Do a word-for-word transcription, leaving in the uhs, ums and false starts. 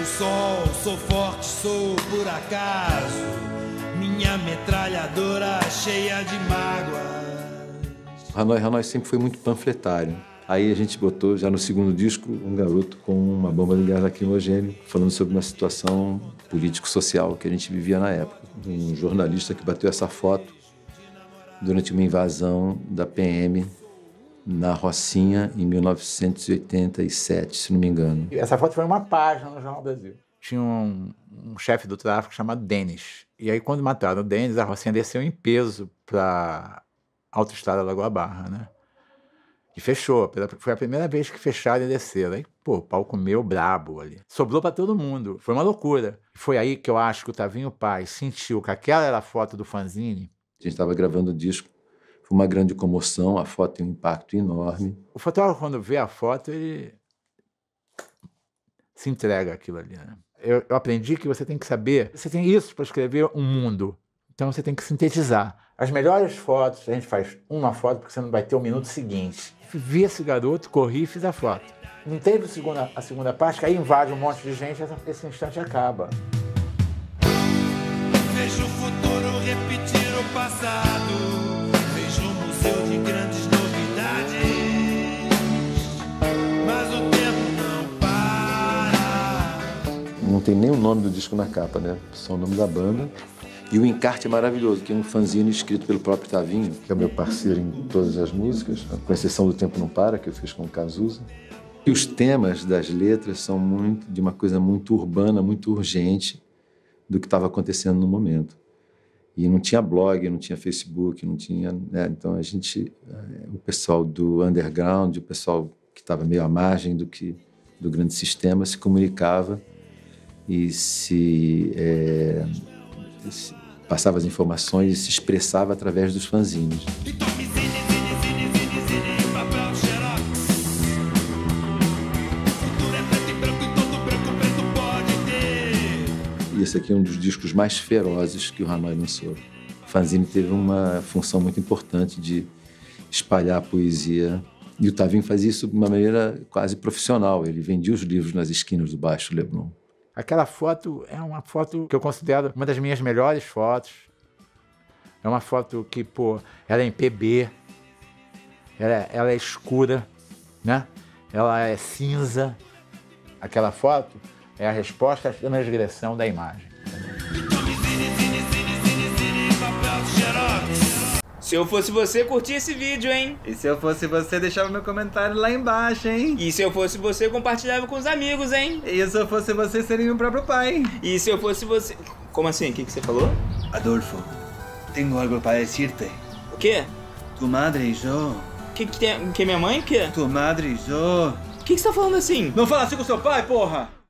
o sol, sou forte, sou por acaso. Minha metralhadora cheia de mágoas. Hanoi Hanoi sempre foi muito panfletário. Aí a gente botou, já no segundo disco, um garoto com uma bomba de gás lacrimogêneo, falando sobre uma situação político-social que a gente vivia na época. Um jornalista que bateu essa foto durante uma invasão da P M na Rocinha, em mil novecentos e oitenta e sete, se não me engano. Essa foto foi uma página no Jornal Brasil. Tinha um, um chefe do tráfico chamado Denis. E aí, quando mataram o Denis, a Rocinha desceu em peso para a autoestrada Lagoa Barra, né? E fechou. Foi a primeira vez que fecharam e desceram. Aí, pô, o pau comeu brabo ali. Sobrou para todo mundo. Foi uma loucura. Foi aí que eu acho que o Tavinho Paz sentiu que aquela era a foto do fanzine. A gente estava gravando o disco. Foi uma grande comoção. A foto tem um impacto enorme. O fotógrafo, quando vê a foto, ele se entrega àquilo ali, né? Eu, eu aprendi que você tem que saber, você tem isso para escrever um mundo, então você tem que sintetizar. As melhores fotos, a gente faz uma foto porque você não vai ter o minuto seguinte. Vi esse garoto, corri e fiz a foto. Não teve a segunda, a segunda parte, que aí invade um monte de gente, esse instante acaba. Vejo o futuro repetir o passado, vejo um museu de grandes novidades, mas o tempo não para. Não tem nem o nome do disco na capa, né? Só o nome da banda. E o encarte é maravilhoso, que é um fanzine escrito pelo próprio Tavinho, que é o meu parceiro em todas as músicas, com exceção do Tempo Não Para, que eu fiz com o Cazuza. E os temas das letras são muito, de uma coisa muito urbana, muito urgente do que estava acontecendo no momento. E não tinha blog, não tinha Facebook, não tinha... Né? Então a gente, o pessoal do underground, o pessoal que estava meio à margem do, que, do grande sistema, se comunicava e se... É, passava as informações e se expressava através dos fanzines. E esse aqui é um dos discos mais ferozes que o Hanoi lançou. O fanzine teve uma função muito importante de espalhar a poesia. E o Tavinho fazia isso de uma maneira quase profissional. Ele vendia os livros nas esquinas do Baixo Leblon. Aquela foto é uma foto que eu considero uma das minhas melhores fotos. É uma foto que, pô, ela é em P B, ela, ela é escura, né? Ela é cinza. Aquela foto é a resposta à transgressão da imagem. Se eu fosse você, curtia esse vídeo, hein? E se eu fosse você, deixava meu comentário lá embaixo, hein? E se eu fosse você, compartilhava com os amigos, hein? E se eu fosse você, seria meu próprio pai. E se eu fosse você... Como assim? O que, que você falou? Adolfo, tenho algo para decirte. O quê? Tu madre e eu... Que que tem... Que minha mãe? O quê? Tu madre e eu... O que, que você tá falando assim? Não fala assim com seu pai, porra!